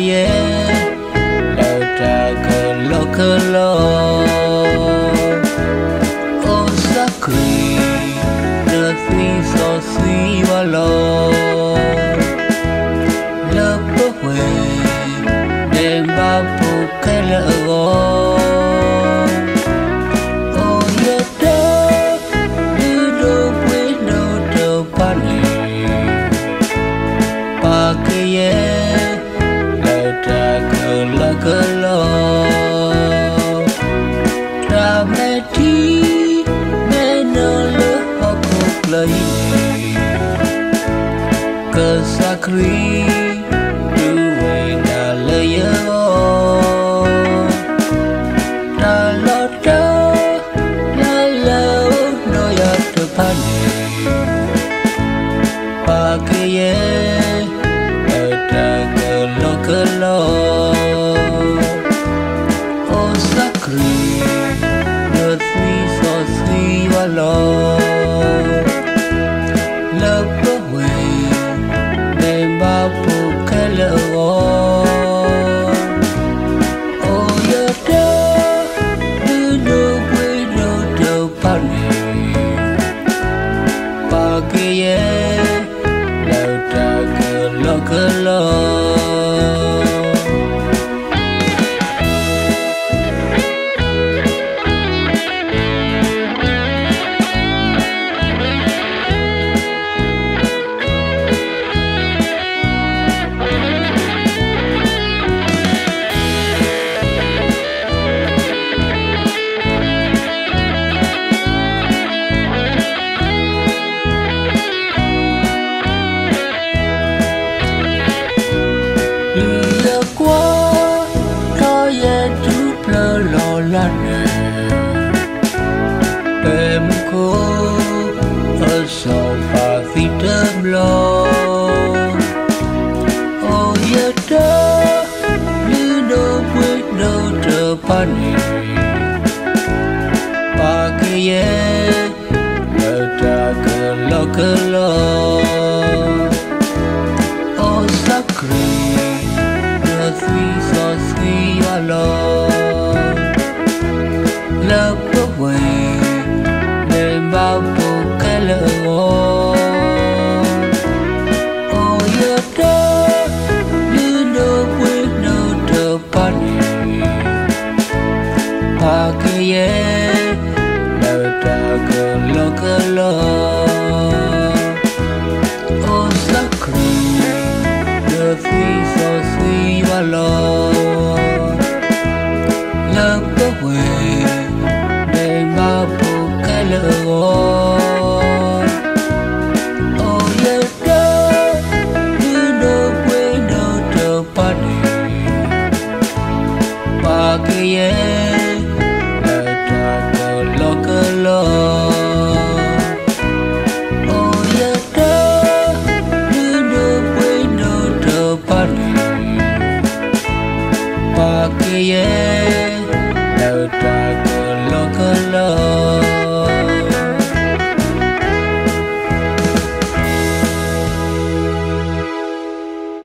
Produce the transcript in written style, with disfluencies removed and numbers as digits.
ye la ta ke lo o sakri the thing so sweet wa lo la po we dem ba po ke lo lo ra mẹ đi mẹ nở lỡ học lấy cơ sakri du về đã lời ra lo đó la lâu nói ở pani pa kia ở ta cơ lo lo lỡ bơ quê đêm bao phủ cái lỡ ô giờ đó đưa đồ quê đồ đồ pani ba kia lỡ ta cơ lo em cô ở sau và khi đêm lo ô giờ đó như đâu quên đâu trở pani ba kia lỡ ta cơ lo ô sakri the sweet so sweet wa lo lỡ quê đêm bao phủ cái lỡ ô giờ đó như đâu quên đâu trở pani pa kia lỡ ta cơ lo ô sakri the sweet so sweet wa lo lỡ quê đêm bao phủ cái lỡ ô giờ đó như đâu quên đâu trở pani pa kia lỡ ta cơ lo ô giờ đó như đâu quên đâu trở pani pa kia lỡ ta cơ lo